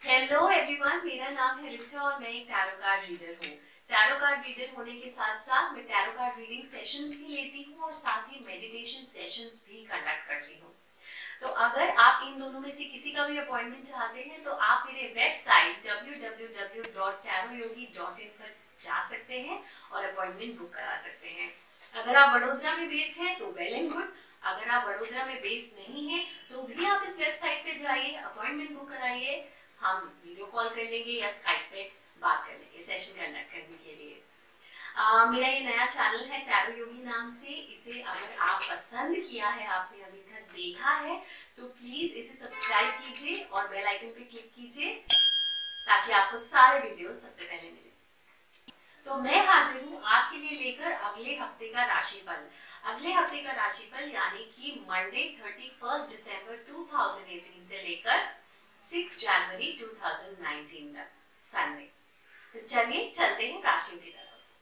Hello everyone, मेरा नाम है रिचा और मैं एक टैरो कार्ड रीडर हूँ। टैरो कार्ड रीडर होने के साथ साथ मैं टैरो कार्ड रीडिंग सेशंस भी लेती हूँ और साथ ही मेडिटेशन सेशंस भी कंडक्ट करती हूँ। तो अगर आप इन दोनों में से किसी का भी अपॉइंटमेंट चाहते हैं तो आप मेरे वेबसाइट www.taroyogi.in पर जा सकते हैं और अपॉइंटमेंट बुक करा सकते हैं। अगर आप वडोदरा में बेस्ड हैं तो वेल एंड गुड। अगर आप वडोदरा में बेस्ड नहीं है तो भी आप इस वेबसाइट पे जाइए, अपॉइंटमेंट बुक कराइए। हम वीडियो कॉल कर लेंगे या स्काइप पे बात कर लेंगे सेशन कंडक्ट करने के लिए। मेरा ये नया चैनल है टैरो योगी नाम से। इसे अगर आप पसंद किया है, आपने अभी तक देखा है, तो प्लीज इसे सब्सक्राइब कीजिए और बेल आइकन पे क्लिक कीजिए ताकि आपको सारे वीडियो सबसे पहले मिले। तो मैं हाजिर हूँ आपके लिए लेकर अगले हफ्ते का राशिफल। अगले हफ्ते का राशिफल यानी कि मंडे 31 दिसंबर 2018 से लेकर 6 जनवरी 2019 तक संडे। तो चलिए चलते हैं राशियों की तरफ।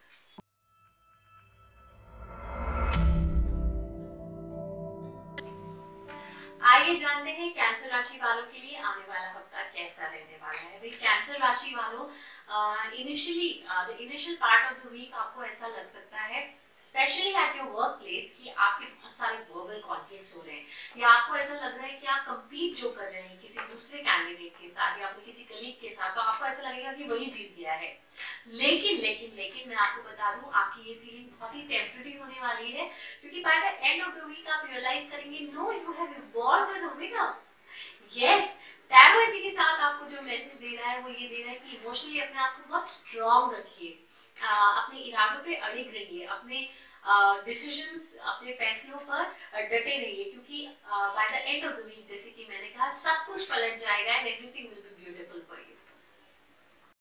आइए जानते हैं कैंसर राशि वालों के लिए आने वाला हफ्ता कैसा रहने वाला है। भाई कैंसर राशि वालों, initial part of the week आपको ऐसा लग सकता है specially at your work place कि आपके बहुत सारे वर्बल कॉन्फ्लिक्ट्स हो रहे हैं या आपको ऐसा लग रहा है कि आप कंपीट जो कर रहे हैं किसी दूसरे कैंडिडेट के साथ या अपने किसी कलीग के साथ, तो आपको ऐसा लगेगा कि वही जीत गया है। लेकिन लेकिन लेकिन मैं आपको बता दूं, आपकी ये फीलिंग बहुत ही टेम्पररी होने वाली है क्योंकि by the end of the week आप रियलाइज करेंगे no you have evolved as a winner. Yes, tarot इसी के साथ आपको जो मैसेज दे रहा है वो ये दे रहा है कि इमोशनली अपने आप को बहुत स्ट्रांग रखिए, अपने इरादों पे अड़िग रहिए, अपने डिसीजंस अपने फैसलों पर डटे रहिए क्योंकि by the end of the week जैसे कि मैंने कहा सब कुछ पलट जाएगा एंड एवरीथिंग विल